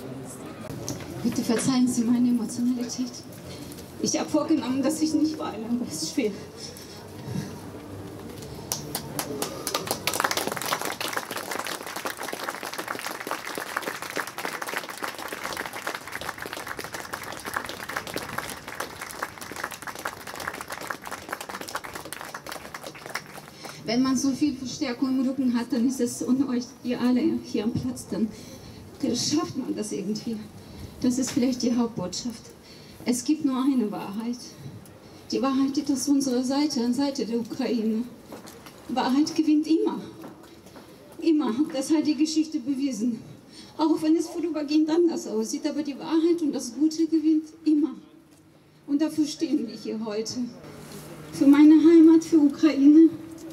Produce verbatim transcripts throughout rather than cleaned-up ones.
Bitte verzeihen Sie meine Emotionalität. Ich habe vorgenommen, dass ich nicht weine, aber es ist schwer. Wenn man so viel Verstärkung im Rücken hat, dann ist es, und euch, ihr alle hier am Platz, dann schafft man das irgendwie. Das ist vielleicht die Hauptbotschaft. Es gibt nur eine Wahrheit. Die Wahrheit ist auf unserer Seite, an der Seite der Ukraine. Wahrheit gewinnt immer. Immer. Das hat die Geschichte bewiesen. Auch wenn es vorübergehend anders aussieht, aber die Wahrheit und das Gute gewinnt immer. Und dafür stehen wir hier heute. Für meine Heimat, für Ukraine.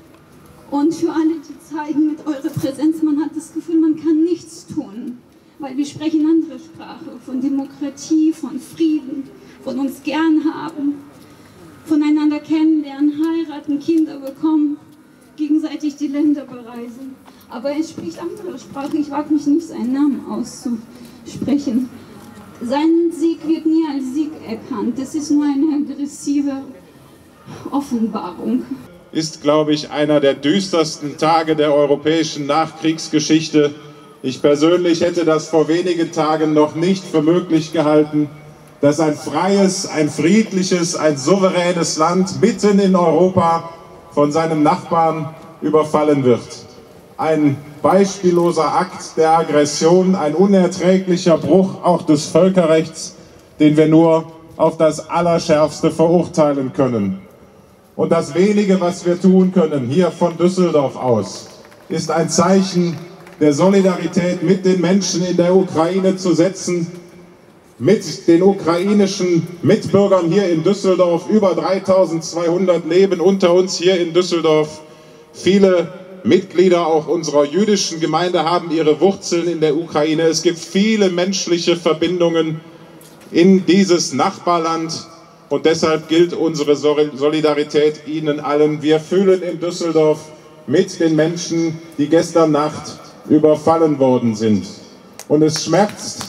Und für alle, die zeigen mit eurer Präsenz, man hat das Gefühl, man kann nichts tun. Weil wir sprechen andere Sprache, von Demokratie, von Frieden, von uns gern haben, voneinander kennenlernen, heiraten, Kinder bekommen, gegenseitig die Länder bereisen. Aber er spricht andere Sprache, ich wage mich nicht, seinen Namen auszusprechen. Sein Sieg wird nie als Sieg erkannt, das ist nur eine aggressive Offenbarung. Ist, glaube ich, einer der düstersten Tage der europäischen Nachkriegsgeschichte. Ich persönlich hätte das vor wenigen Tagen noch nicht für möglich gehalten, dass ein freies, ein friedliches, ein souveränes Land mitten in Europa von seinem Nachbarn überfallen wird. Ein beispielloser Akt der Aggression, ein unerträglicher Bruch auch des Völkerrechts, den wir nur auf das Allerschärfste verurteilen können. Und das Wenige, was wir tun können, hier von Düsseldorf aus, ist ein Zeichen der Solidarität mit den Menschen in der Ukraine zu setzen, mit den ukrainischen Mitbürgern hier in Düsseldorf. Über dreitausendzweihundert leben unter uns hier in Düsseldorf. Viele Mitglieder auch unserer jüdischen Gemeinde haben ihre Wurzeln in der Ukraine. Es gibt viele menschliche Verbindungen in dieses Nachbarland. Und deshalb gilt unsere Solidarität Ihnen allen. Wir fühlen in Düsseldorf mit den Menschen, die gestern Nacht überfallen worden sind. Und es schmerzt.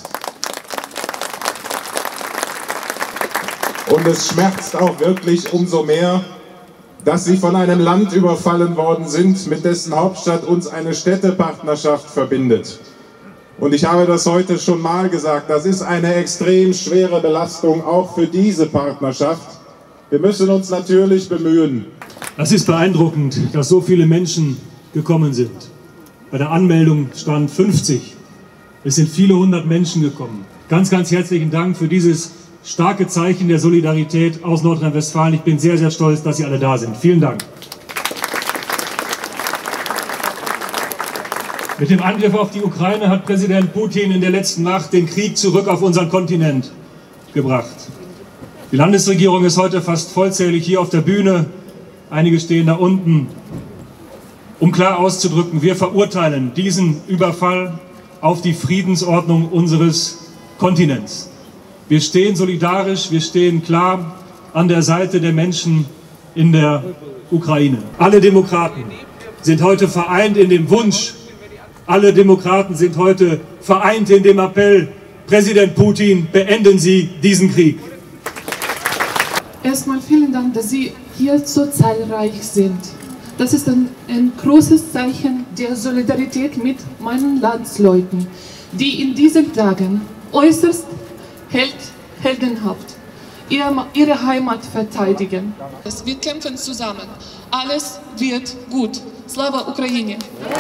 Und es schmerzt auch wirklich umso mehr, dass sie von einem Land überfallen worden sind, mit dessen Hauptstadt uns eine Städtepartnerschaft verbindet. Und ich habe das heute schon mal gesagt, das ist eine extrem schwere Belastung, auch für diese Partnerschaft. Wir müssen uns natürlich bemühen. Es ist beeindruckend, dass so viele Menschen gekommen sind. Bei der Anmeldung stand fünfzig. Es sind viele hundert Menschen gekommen. Ganz, ganz herzlichen Dank für dieses starke Zeichen der Solidarität aus Nordrhein-Westfalen. Ich bin sehr, sehr stolz, dass Sie alle da sind. Vielen Dank. Mit dem Angriff auf die Ukraine hat Präsident Putin in der letzten Nacht den Krieg zurück auf unseren Kontinent gebracht. Die Landesregierung ist heute fast vollzählig hier auf der Bühne. Einige stehen da unten. Um klar auszudrücken, wir verurteilen diesen Überfall auf die Friedensordnung unseres Kontinents. Wir stehen solidarisch, wir stehen klar an der Seite der Menschen in der Ukraine. Alle Demokraten sind heute vereint in dem Wunsch, alle Demokraten sind heute vereint in dem Appell, Präsident Putin, beenden Sie diesen Krieg. Erstmal vielen Dank, dass Sie hier so zahlreich sind. Das ist ein, ein großes Zeichen der Solidarität mit meinen Landsleuten, die in diesen Tagen äußerst held, heldenhaft ihre, ihre Heimat verteidigen. Wir kämpfen zusammen. Alles wird gut. Slava Ukraine!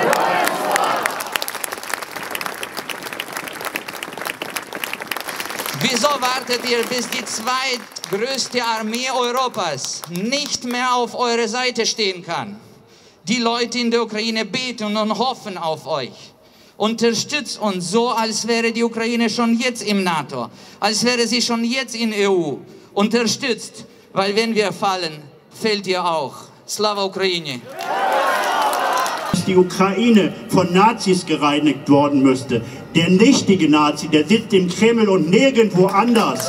Wieso wartet ihr, bis die zweitgrößte Armee Europas nicht mehr auf eurer Seite stehen kann? Die Leute in der Ukraine beten und hoffen auf euch. Unterstützt uns so, als wäre die Ukraine schon jetzt im NATO, als wäre sie schon jetzt in E U. Unterstützt, weil wenn wir fallen, fällt ihr auch. Slava Ukraine! Die Ukraine von Nazis gereinigt worden müsste. Der nichtige Nazi, der sitzt im Kreml und nirgendwo anders.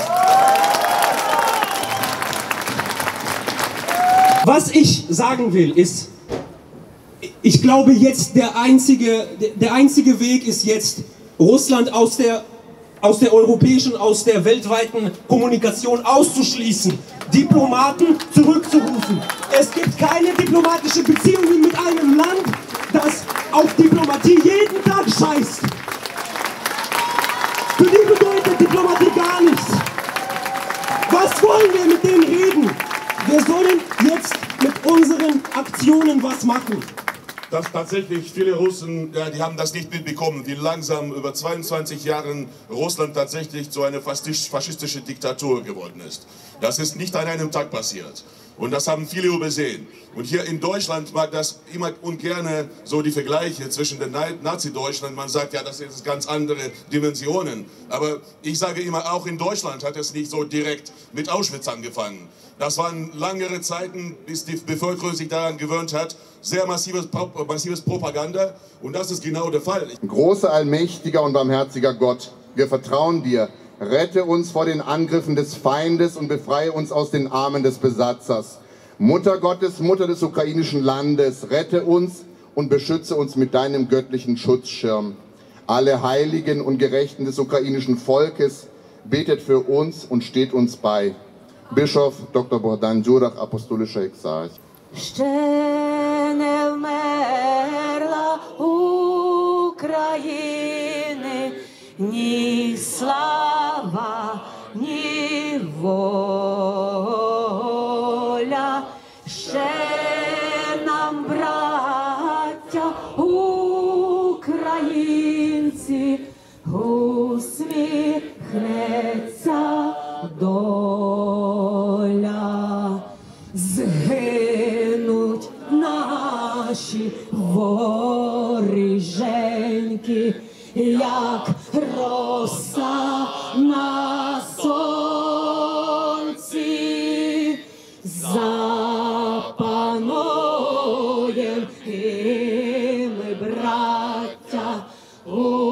Was ich sagen will, ist, ich glaube jetzt, der einzige, der einzige Weg ist jetzt, Russland aus der, aus der europäischen, aus der weltweiten Kommunikation auszuschließen, Diplomaten zurückzurufen. Es gibt keine diplomatische Beziehungen mit einem Land, das auf Diplomatie jeden Tag scheißt. Für die bedeutet Diplomatie gar nichts. Was wollen wir mit denen reden? Wir sollen jetzt mit unseren Aktionen was machen. Dass tatsächlich viele Russen, ja, die haben das nicht mitbekommen, wie langsam über zweiundzwanzig Jahren Russland tatsächlich zu einer faschistische Diktatur geworden ist. Das ist nicht an einem Tag passiert. Und das haben viele übersehen. Und hier in Deutschland mag das immer ungern so die Vergleiche zwischen den Nazi-Deutschland. Man sagt ja, das sind ganz andere Dimensionen. Aber ich sage immer, auch in Deutschland hat es nicht so direkt mit Auschwitz angefangen. Das waren langere Zeiten, bis die Bevölkerung sich daran gewöhnt hat. Sehr massives, massives Propaganda. Und das ist genau der Fall. Großer, allmächtiger und barmherziger Gott, wir vertrauen dir. Rette uns vor den Angriffen des Feindes und befreie uns aus den Armen des Besatzers. Mutter Gottes, Mutter des ukrainischen Landes, rette uns und beschütze uns mit deinem göttlichen Schutzschirm. Alle Heiligen und Gerechten des ukrainischen Volkes, betet für uns und steht uns bei. Bischof Doktor Bohdan Djurach, apostolischer Exarch. Ще не вмерла України ні слава, ні воля. Ще нам, браття українці, усміхнеться доля. Згинуть наші воріженьки, як роса на сонці. Запануєм і ми, браття,